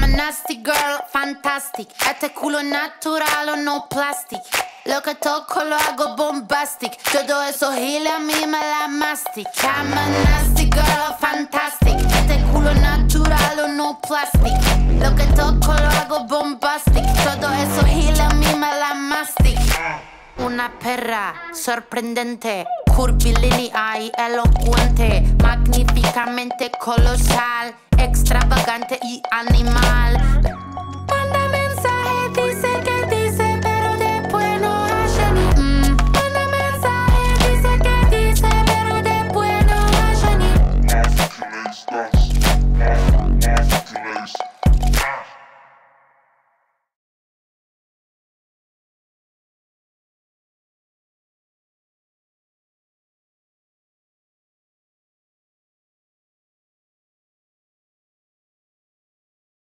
nasty girl, fantastic. Este culo natural o no plastic. Lo que toco lo hago bombastic. Todo eso gila a mí me la mastic. I'm a nasty girl, fantastic. Este culo natural o no plastic. Lo que toco lo hago bombastic. Todo eso gila a mí me la mastic. Una perra sorprendente, curvilínea y elocuente, magníficamente colosal, extravagante y animal.